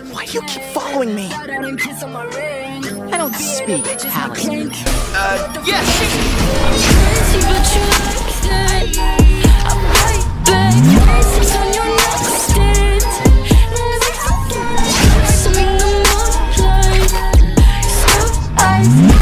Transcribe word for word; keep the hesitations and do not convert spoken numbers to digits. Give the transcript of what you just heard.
Why do you keep following me? I don't speak Italian. Uh, yes! I